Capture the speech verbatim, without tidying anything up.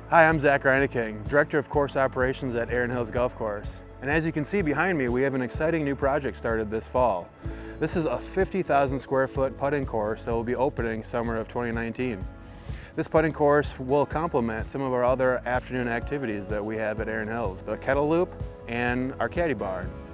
Hi, I'm Zach Reineking, Director of Course Operations at Erin Hills Golf Course. And as you can see behind me, we have an exciting new project started this fall. This is a fifty thousand square foot putting course that will be opening summer of twenty nineteen. This putting course will complement some of our other afternoon activities that we have at Erin Hills, the kettle loop and our caddy bar.